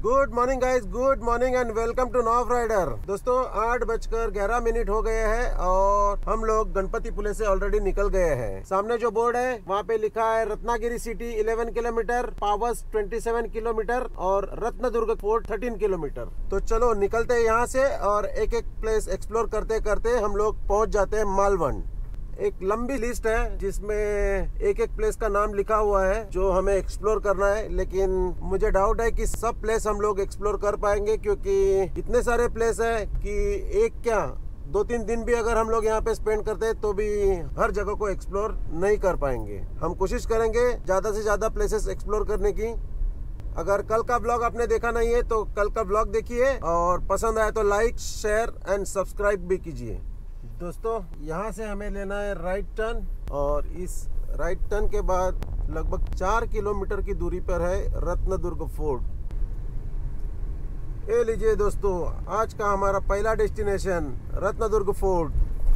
Good morning guys, good morning and welcome to Nof Rider. दोस्तों 8:11 हो गए हैं और हम लोग गणपति पुले से ऑलरेडी निकल गए हैं। सामने जो बोर्ड है वहाँ पे लिखा है रत्नागिरी सिटी 11 किलोमीटर, पावस 27 किलोमीटर और रत्नदुर्ग फोर्ट 13 किलोमीटर। तो चलो निकलते हैं यहाँ से और एक एक प्लेस एक्सप्लोर करते करते हम लोग पहुँच जाते हैं मालवण। एक लंबी लिस्ट है जिसमें एक एक प्लेस का नाम लिखा हुआ है जो हमें एक्सप्लोर करना है, लेकिन मुझे डाउट है कि सब प्लेस हम लोग एक्सप्लोर कर पाएंगे क्योंकि इतने सारे प्लेस है कि एक क्या 2-3 दिन भी अगर हम लोग यहाँ पे स्पेंड करते हैं तो भी हर जगह को एक्सप्लोर नहीं कर पाएंगे। हम कोशिश करेंगे ज़्यादा से ज़्यादा प्लेसेस एक्सप्लोर करने की। अगर कल का ब्लॉग आपने देखा नहीं है तो कल का ब्लॉग देखिए और पसंद आए तो लाइक, शेयर एंड सब्सक्राइब भी कीजिए। दोस्तों यहाँ से हमें लेना है राइट टर्न और इस राइट टर्न के बाद लगभग 4 किलोमीटर की दूरी पर है रत्नदुर्ग फोर्ट। ये लीजिए दोस्तों, आज का हमारा पहला डेस्टिनेशन रत्नदुर्ग फोर्ट।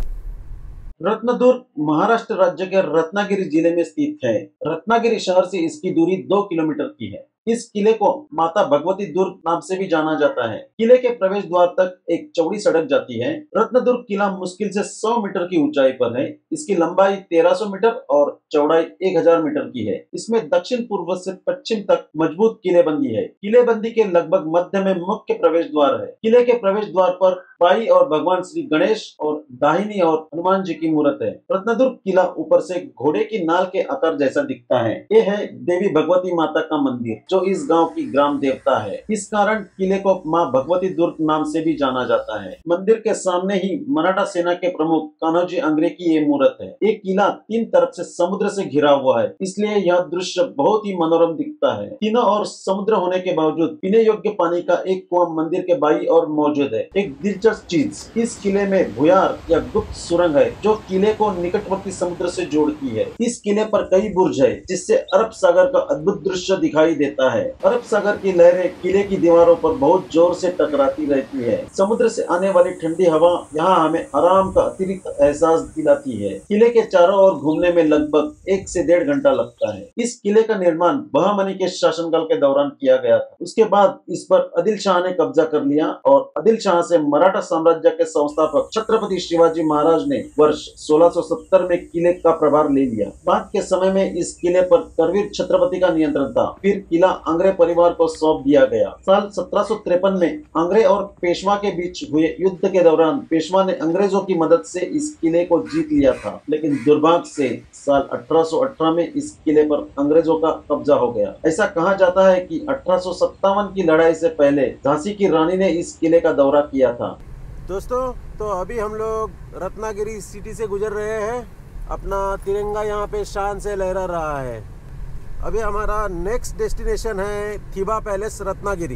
रत्नदुर्ग महाराष्ट्र राज्य के रत्नागिरी जिले में स्थित है। रत्नागिरी शहर से इसकी दूरी 2 किलोमीटर की है। इस किले को माता भगवती दुर्ग नाम से भी जाना जाता है। किले के प्रवेश द्वार तक एक चौड़ी सड़क जाती है। रत्नदुर्ग किला मुश्किल से 100 मीटर की ऊंचाई पर है। इसकी लंबाई 1300 मीटर और चौड़ाई 1000 मीटर की है। इसमें दक्षिण पूर्व से पश्चिम तक मजबूत किलेबंदी है। किलेबंदी के लगभग मध्य में मुख्य प्रवेश द्वार है। किले के प्रवेश द्वार पर बाई और भगवान श्री गणेश और दाहिनी और हनुमान जी की मूर्त है। रत्नदुर्ग किला ऊपर से घोड़े की नाल के आकार जैसा दिखता है। ये है देवी भगवती माता का मंदिर जो इस गांव की ग्राम देवता है। इस कारण किले को मां भगवती दुर्ग नाम से भी जाना जाता है। मंदिर के सामने ही मराठा सेना के प्रमुख कान्होजी आंग्रे की ये मूर्त है। ये किला 3 तरफ से समुद्र से घिरा हुआ है, इसलिए यह दृश्य बहुत ही मनोरम दिखता है। तीनों और समुद्र होने के बावजूद पीने योग्य पानी का एक कुआं मंदिर के बाई और मौजूद है। एक दिलचस्प चीज, इस किले में भुयार या गुप्त सुरंग है जो किले को निकटवर्ती समुद्र से जोड़ती है। इस किले पर कई बुर्ज है जिससे अरब सागर का अद्भुत दृश्य दिखाई देता है। अरब सागर की लहरें किले की दीवारों पर बहुत जोर से टकराती रहती है। समुद्र से आने वाली ठंडी हवा यहाँ हमें आराम का अतिरिक्त एहसास दिलाती है। किले के चारों ओर घूमने में लगभग 1 से 1.5 घंटा लगता है। इस किले का निर्माण बहमनी के शासनकाल के दौरान किया गया था। उसके बाद इस पर आदिल शाह ने कब्जा कर लिया और आदिल शाह से मराठा साम्राज्य के संस्थापक छत्रपति शिवाजी महाराज ने वर्ष 1670 में किले का प्रभार ले लिया। बाद के समय में इस किले पर करवीर छत्रपति का नियंत्रण था। फिर किला आंग्रे परिवार को सौंप दिया गया। साल 1753 में आंग्रे और पेशवा के बीच हुए युद्ध के दौरान पेशवा ने अंग्रेजों की मदद से इस किले को जीत लिया था, लेकिन दुर्भाग्य से साल 1818 में इस किले पर अंग्रेजों का कब्जा हो गया। ऐसा कहा जाता है कि 1857 की लड़ाई से पहले झांसी की रानी ने इस किले का दौरा किया था। दोस्तों तो अभी हम लोग रत्नागिरी सिटी से गुजर रहे हैं। अपना तिरंगा यहाँ पे शान से लहरा रहा है। अभी हमारा नेक्स्ट डेस्टिनेशन है थीवा पैलेस रत्नागिरी।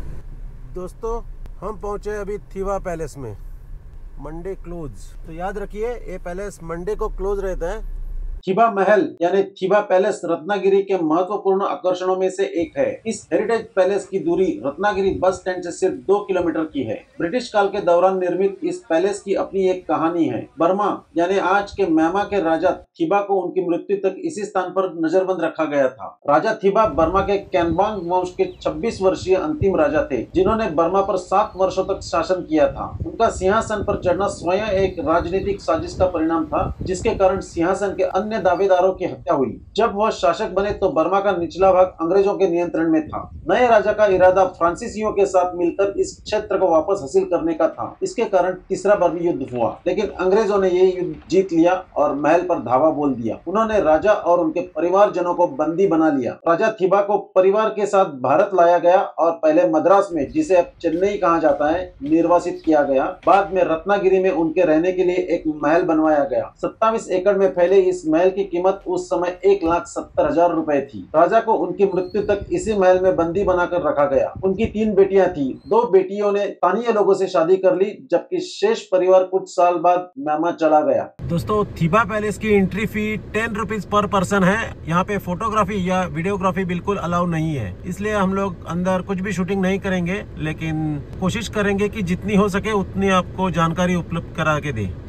दोस्तों हम पहुँचे अभी थीवा पैलेस में। मंडे क्लोज, तो याद रखिए ये पैलेस मंडे को क्लोज रहता है। थीवा महल यानी थीवा पैलेस रत्नागिरी के महत्वपूर्ण आकर्षणों में से एक है। इस हेरिटेज पैलेस की दूरी रत्नागिरी बस स्टैंड से सिर्फ 2 किलोमीटर की है। ब्रिटिश काल के दौरान निर्मित इस पैलेस की अपनी एक कहानी है। बर्मा यानी आज के म्यांमार के राजा थीबा को उनकी मृत्यु तक इसी स्थान पर नजरबंद रखा गया था। राजा थीबा बर्मा के कैनबांग वंश के 26 वर्षीय अंतिम राजा थे जिन्होंने बर्मा पर 7 वर्षों तक शासन किया था। उनका सिंहासन पर चढ़ना स्वयं एक राजनीतिक साजिश का परिणाम था, जिसके कारण सिंहासन के अन्य दावेदारों की हत्या हुई। जब वह शासक बने तो बर्मा का निचला भाग अंग्रेजों के नियंत्रण में था। नए राजा का इरादा फ्रांसीसियों के साथ मिलकर इस क्षेत्र को वापस हासिल करने का था। इसके कारण तीसरा बर्मी युद्ध हुआ, लेकिन अंग्रेजों ने ये युद्ध जीत लिया और महल पर धावा बोल दिया। उन्होंने राजा और उनके परिवारजनों को बंदी बना लिया। राजा थीबा को परिवार के साथ भारत लाया गया और पहले मद्रास में, जिसे अब चेन्नई कहा जाता है, निर्वासित किया गया। बाद में रत्नागिरी में उनके रहने के लिए एक महल बनवाया गया। 27 एकड़ में फैले इस महल की कीमत उस समय 1,70,000 रुपए थी। राजा को उनकी मृत्यु तक इसी महल में बंदी बनाकर रखा गया। उनकी 3 बेटियां थी। 2 बेटियों ने स्थानीय लोगों से शादी कर ली, जबकि शेष परिवार कुछ साल बाद म्यांमार चला गया। दोस्तों थीवा पैलेस की entry fee 10 rupees per person है। यहाँ पे फोटोग्राफी या वीडियोग्राफी बिल्कुल अलाउ नहीं है, इसलिए हम लोग अंदर कुछ भी शूटिंग नहीं करेंगे, लेकिन कोशिश करेंगे कि जितनी हो सके उतनी आपको जानकारी उपलब्ध करा के दे।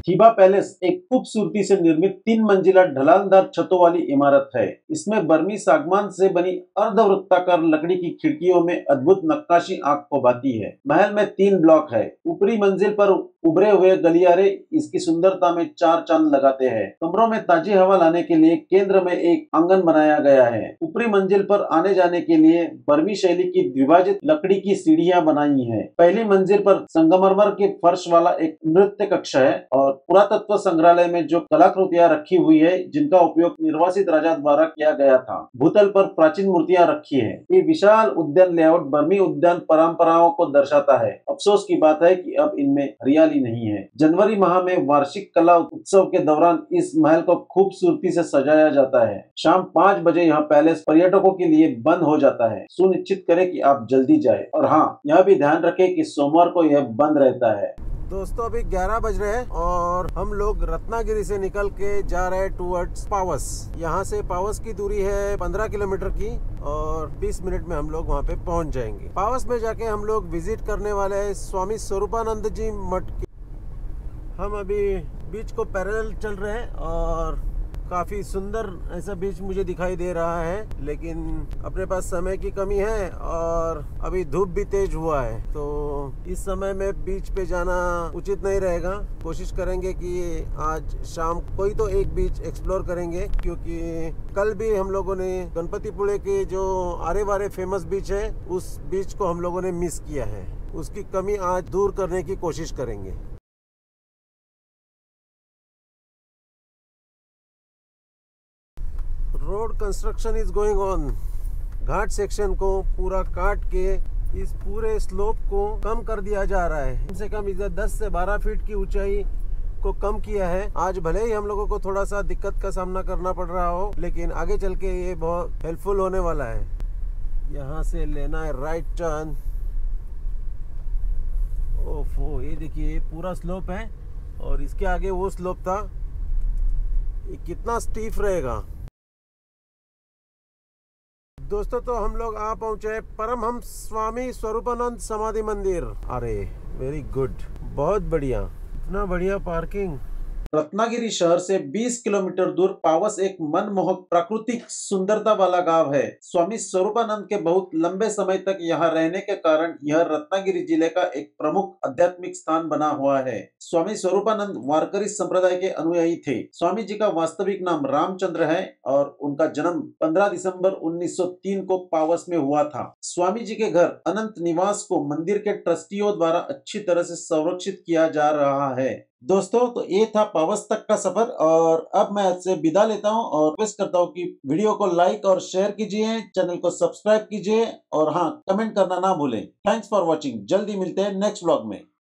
थीबा पैलेस एक खूबसूरती से निर्मित 3 मंजिला ढलानदार छतों वाली इमारत है। इसमें बर्मी सागमान से बनी अर्धवृत्ताकार लकड़ी की खिड़कियों में अद्भुत नक्काशी आंख को भाती है। महल में 3 ब्लॉक है। ऊपरी मंजिल पर उभरे हुए गलियारे इसकी सुंदरता में 4 चांद लगाते हैं। कमरों में ताजी हवा लाने के लिए केंद्र में एक आंगन बनाया गया है। ऊपरी मंजिल पर आने जाने के लिए बर्मी शैली की द्विभाजित लकड़ी की सीढ़ियां बनाई हैं। पहली मंजिल पर संगमरमर के फर्श वाला एक नृत्य कक्ष है और पुरातत्व संग्रहालय में जो कलाकृतियां रखी हुई है जिनका उपयोग निर्वासित राजा द्वारा किया गया था। भूतल पर प्राचीन मूर्तियां रखी है। ये विशाल उद्यान लेआउट बर्मी उद्यान परंपराओं को दर्शाता है। अफसोस की बात है कि अब इनमें हरियाली नहीं है। जनवरी माह में वार्षिक कला उत्सव के दौरान इस महल को खूबसूरती से सजाया जाता है। शाम 5 बजे यह पैलेस पर्यटकों के लिए बंद हो जाता है। सुनिश्चित करें कि आप जल्दी जाएं और हाँ, यह भी ध्यान रखें कि सोमवार को यह बंद रहता है। दोस्तों अभी 11 बज रहे हैं और हम लोग रत्नागिरी से निकल के जा रहे हैं टूवर्ड्स पावस। यहाँ से पावस की दूरी है 15 किलोमीटर की और 20 मिनट में हम लोग वहाँ पे पहुँच जाएंगे। पावस में जाके हम लोग विजिट करने वाले हैं स्वामी स्वरूपानंद जी मठ की। हम अभी बीच को पैरेलल चल रहे हैं और काफ़ी सुंदर ऐसा बीच मुझे दिखाई दे रहा है, लेकिन अपने पास समय की कमी है और अभी धूप भी तेज हुआ है, तो इस समय में बीच पे जाना उचित नहीं रहेगा। कोशिश करेंगे कि आज शाम कोई तो एक बीच एक्सप्लोर करेंगे, क्योंकि कल भी हम लोगों ने गणपतिपुळे के जो आरे वारे फेमस बीच है उस बीच को हम लोगों ने मिस किया है। उसकी कमी आज दूर करने की कोशिश करेंगे। Road construction is going on. Ghat section को पूरा काट के इस पूरे स्लोप को कम कर दिया जा रहा है। कम से कम इधर 10 से 12 फीट की ऊंचाई को कम किया है। आज भले ही हम लोगों को थोड़ा सा दिक्कत का सामना करना पड़ रहा हो, लेकिन आगे चल के ये बहुत हेल्पफुल होने वाला है। यहाँ से लेना है राइट टर्न। ओफो, ये देखिए पूरा स्लोप है और इसके आगे वो स्लोप था। ये कितना स्टीफ रहेगा। दोस्तों तो हम लोग आ पहुंचे परमहंस स्वामी स्वरूपानंद समाधि मंदिर। अरे वेरी गुड, बहुत बढ़िया, इतना बढ़िया पार्किंग। रत्नागिरी शहर से 20 किलोमीटर दूर पावस एक मनमोहक प्राकृतिक सुंदरता वाला गांव है। स्वामी स्वरूपानंद के बहुत लंबे समय तक यहाँ रहने के कारण यह रत्नागिरी जिले का एक प्रमुख आध्यात्मिक स्थान बना हुआ है। स्वामी स्वरूपानंद वारकरी संप्रदाय के अनुयायी थे। स्वामी जी का वास्तविक नाम रामचंद्र है और उनका जन्म 15 दिसंबर 1903 को पावस में हुआ था। स्वामी जी के घर अनंत निवास को मंदिर के ट्रस्टियों द्वारा अच्छी तरह से संरक्षित किया जा रहा है। दोस्तों तो ये था पावस तक का सफर और अब मैं आपसे विदा लेता हूं और रिक्वेस्ट करता हूं कि वीडियो को लाइक और शेयर कीजिए, चैनल को सब्सक्राइब कीजिए और हाँ, कमेंट करना ना भूलें। Thanks for watching. जल्दी मिलते हैं नेक्स्ट व्लॉग में।